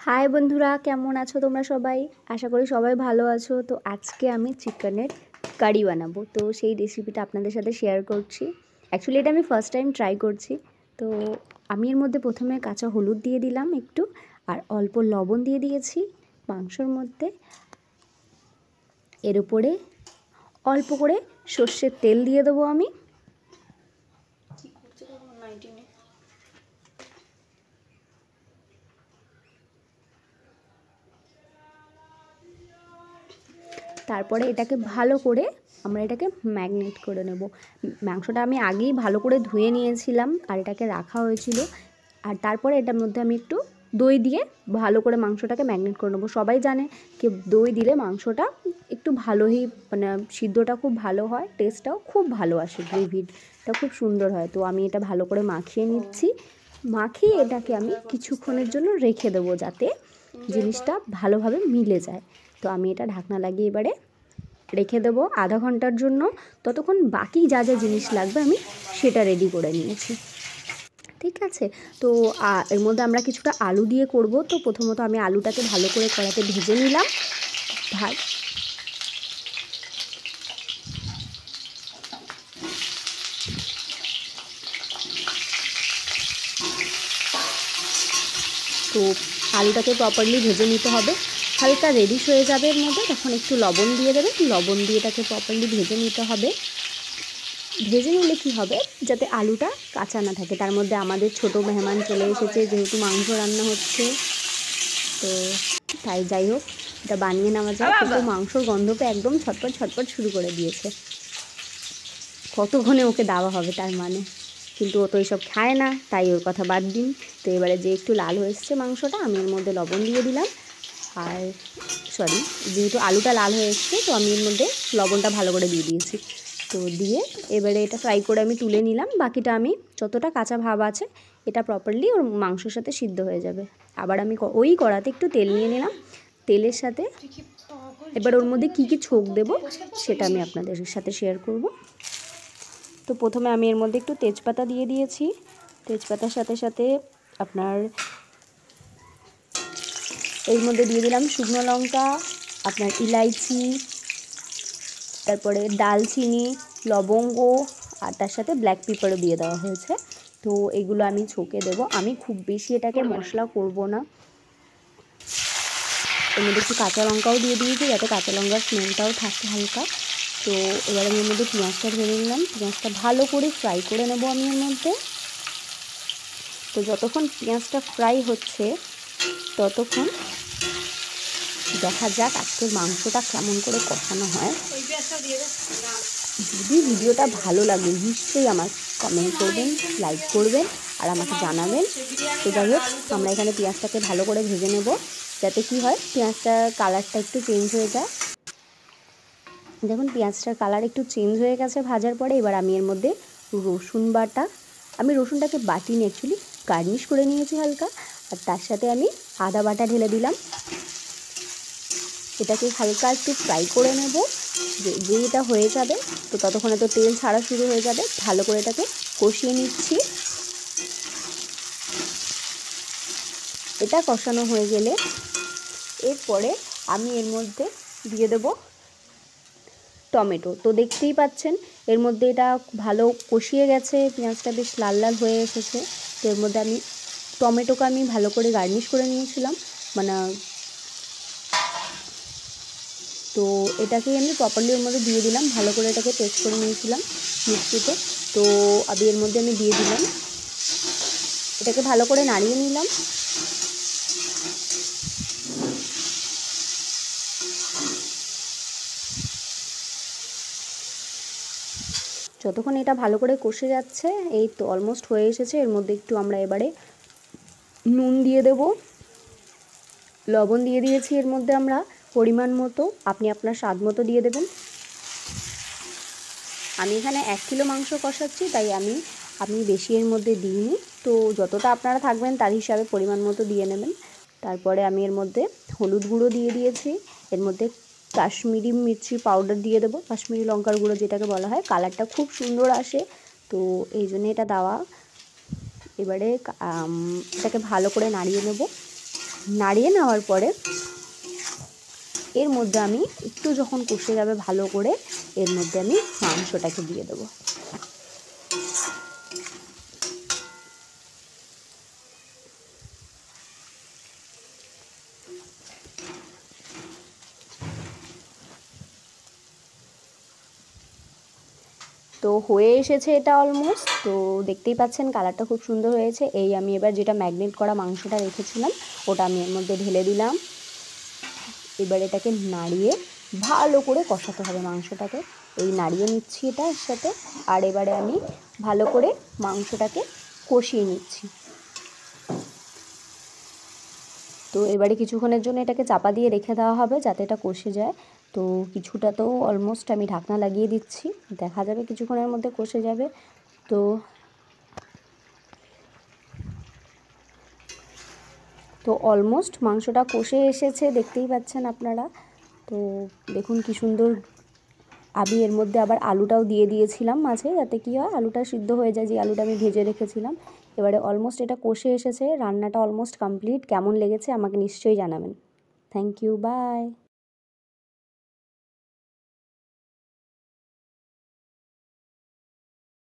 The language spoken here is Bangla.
হাই বন্ধুরা, কেমন আছো তোমরা সবাই? আশা করি সবাই ভালো আছো। তো আজকে আমি চিকেনের কারি বানাবো, তো সেই রেসিপিটা আপনাদের সাথে শেয়ার করছি। অ্যাকচুয়ালি এটা আমি ফার্স্ট টাইম ট্রাই করছি। তো আমি এর মধ্যে প্রথমে কাঁচা হলুদ দিয়ে দিলাম একটু, আর অল্প লবণ দিয়ে দিয়েছি মাংসর মধ্যে। এর উপরে অল্প করে সর্ষের তেল দিয়ে দেবো আমি। তারপরে এটাকে ভালো করে আমরা এটাকে ম্যাগনেট করে নেব। মাংসটা আমি আগেই ভালো করে ধুয়ে নিয়েছিলাম আর এটাকে রাখা হয়েছিল। আর তারপরে এটার মধ্যে আমি একটু দই দিয়ে ভালো করে মাংসটাকে ম্যাগনেট করে নেবো। সবাই জানে কি দই দিলে মাংসটা একটু ভালোই মানে সিদ্ধটা খুব ভালো হয়, টেস্টটাও খুব ভালো আসে, গ্রেভিটা খুব সুন্দর হয়। তো আমি এটা ভালো করে মাখিয়ে নিচ্ছি। মাখিয়ে এটাকে আমি কিছুক্ষণের জন্য রেখে দেবো যাতে জিনিসটা ভালোভাবে মিলে যায়। তো আমি এটা ঢাকনা লাগিয়ে এবারে রেখে দেবো আধা ঘন্টার জন্য। ততক্ষণ বাকি যা যা জিনিস লাগবে আমি সেটা রেডি করে নিয়েছি। ঠিক আছে, তো এর মধ্যে আমরা কিছুটা আলু দিয়ে করব। তো প্রথমত আমি আলুটাকে ভালো করে কড়াতে ভেজে নিলাম। তো আলুটাকে প্রপারলি ভেজে নিতে হবে। হালকা রেডিশ হয়ে যাবে এর মধ্যে, তখন একটু লবণ দিয়ে দেবেন। লবণ দিয়ে এটাকে প্রপারলি ভেজে নিতে হবে। ভেজে নিলে কী হবে, যাতে আলুটা কাঁচা না থাকে। তার মধ্যে আমাদের ছোট মেহমান চলে এসেছে, যেহেতু মাংস রান্না হচ্ছে, তো তাই যাই হোক এটা বানিয়ে নেওয়া যায়। কিন্তু মাংসর গন্ধ তো একদম ছটপট ছটপট শুরু করে দিয়েছে। কতক্ষণে ওকে দেওয়া হবে তার মানে, কিন্তু ও তো এইসব খায় না, তাই ওর কথা বাদ দিন। তো এবারে যে একটু লাল হয়ে এসছে মাংসটা, আমি এর মধ্যে লবণ দিয়ে দিলাম। আর যেহেতু আলুটা লাল হয়ে এসছে, তো আমি এর মধ্যে লবণটা ভালো করে দিয়ে দিয়েছি। তো দিয়ে এবারে এটা ফ্রাই করে আমি তুলে নিলাম। বাকিটা আমি যতটা কাঁচা ভাব আছে এটা প্রপারলি ওর মাংসর সাথে সিদ্ধ হয়ে যাবে। আবার আমি ওই কড়াতে একটু তেল নিয়ে নিলাম। তেলের সাথে এবার ওর মধ্যে কী কী ছোক দেবো সেটা আমি আপনাদের সাথে শেয়ার করব। তো প্রথমে আমি এর মধ্যে একটু তেজপাতা দিয়ে দিয়েছি। তেজপাতার সাথে সাথে আপনার এর মধ্যে দিয়ে দিলাম শুকনো লঙ্কা, আপনার ইলাইচি, তারপরে দালচিনি, লবঙ্গ, আর তার সাথে ব্ল্যাক পেপারও দিয়ে দেওয়া হয়েছে। তো এগুলো আমি ছোঁকে দেবো। আমি খুব বেশি এটাকে মশলা করব না। এর মধ্যে একটু কাঁচা লঙ্কাও দিয়ে দিয়েছি যাতে কাঁচা লঙ্কার স্মেলটাও থাকে হালকা। তো এবার আমি এর মধ্যে পেঁয়াজটা ঢেলে নিলাম। পেঁয়াজটা ভালো করে ফ্রাই করে নেব আমি এর মধ্যে। তো যতক্ষণ পেঁয়াজটা ফ্রাই হচ্ছে ততক্ষণ দেখা যাক আজকের মাংসটা কেমন করে কষানো হয়। যদি ভিডিওটা ভালো লাগে নিশ্চয়ই আমার কমেন্ট করবেন, লাইক করবেন আর আমাকে জানাবেন। তো যাই হোক আমরা এখানে পেঁয়াজটাকে ভালো করে ভেজে নেব, যাতে কি হয় পেঁয়াজটার কালারটা একটু চেঞ্জ হয়ে যায়। দেখুন পেঁয়াজটার কালার একটু চেঞ্জ হয়ে গেছে ভাজার পরে। এবার আমি এর মধ্যে রসুন বাটা, আমি রসুনটাকে বাটিনি, অ্যাকচুয়ালি গার্নিশ করে নিয়েছি হালকা। আর তার সাথে আমি আদা বাটা ঢেলে দিলাম। এটাকে হালকা একটু ফ্রাই করে নেব। যে এটা হয়ে যাবে তো ততক্ষণে তো তেল ছাড়া শুরু হয়ে যাবে। ভালো করে এটাকে কষিয়ে নিচ্ছি। এটা কষানো হয়ে গেলে এরপরে আমি এর মধ্যে দিয়ে দেব টমেটো। তো দেখতেই পাচ্ছেন এর মধ্যে এটা ভালো কষিয়ে গেছে, পেঁয়াজটা বেশ লাল লাল হয়ে এসেছে। তো এর মধ্যে আমি টমেটোকে আমি ভালো করে গার্নিশ করে নিয়েছিলাম মানে, তো এটাকে আমি প্রপারলি ওর মধ্যে দিয়ে দিলাম। ভালো করে এটাকে পেস্ট করে নিয়েছিলাম মিক্সিতে। তো আমি এর মধ্যে আমি দিয়ে দিলাম, এটাকে ভালো করে নাড়িয়ে নিলাম। যতক্ষণ এটা ভালো করে কষে যাচ্ছে, এই তো অলমোস্ট হয়ে এসেছে। এর মধ্যে একটু আমরা এবারে নুন দিয়ে দেব, লবণ দিয়ে দিয়েছি এর মধ্যে আমরা পরিমাণ মতো, আপনি আপনার স্বাদ মতো দিয়ে দেবেন। আমি এখানে 1 কিলো মাংস কষাচ্ছি, তাই আমি বেশি এর মধ্যে দিইনি। তো যতটা আপনারা থাকবেন তার হিসাবে পরিমাণ মতো দিয়ে নেবেন। তারপরে আমি এর মধ্যে হলুদ গুঁড়ো দিয়ে দিয়েছি। এর মধ্যে কাশ্মীরি মির্চি পাউডার দিয়ে দেবো, কাশ্মীরি লঙ্কার গুঁড়ো যেটাকে বলা হয়, কালারটা খুব সুন্দর আসে, তো এই জন্য এটা দেওয়া। এবারে এটাকে ভালো করে নাড়িয়ে নেব। নাড়িয়ে নেওয়ার পরে এর মধ্যে আমি একটু যখন কষে যাবে ভালো করে, এর মধ্যে আমি মাংসটাকে দিয়ে দেবো। তো হয়ে এসেছে এটা অলমোস্ট। তো দেখতেই পাচ্ছেন কালারটা খুব সুন্দর হয়েছে। এই আমি এবার যেটা ম্যাগনেট করা মাংসটা রেখেছিলাম ওটা আমি এর মধ্যে ঢেলে দিলাম। এবার এটাকে নাড়িয়ে ভালো করে কষাতে হবে মাংসটাকে। এই নাড়িয়ে নিচ্ছি এটার সাথে, আর এবারে আমি ভালো করে মাংসটাকে কষিয়ে নিচ্ছি। তো এবারে কিছুক্ষণের জন্য এটাকে চাপা দিয়ে রেখে দেওয়া হবে যাতে এটা কষে যায়। তো কিছুটা তো অলমোস্ট আমি ঢাকনা লাগিয়ে দিচ্ছি, দেখা যাবে কিছুক্ষণের মধ্যে কষে যাবে। তো অলমোস্ট মাংসটা কষে এসেছে, দেখতেই পাচ্ছেন আপনারা। তো দেখুন কি সুন্দর। আমি এর মধ্যে আবার আলুটাও দিয়ে দিয়েছিলাম মাঝে, যাতে কি হয় আলুটা সিদ্ধ হয়ে যায়, যে আলুটা আমি ভেজে রেখেছিলাম। এবারে অলমোস্ট এটা কষে এসেছে, রান্নাটা অলমোস্ট কমপ্লিট। কেমন লেগেছে আমাকে নিশ্চয়ই জানাবেন। Thank you, by.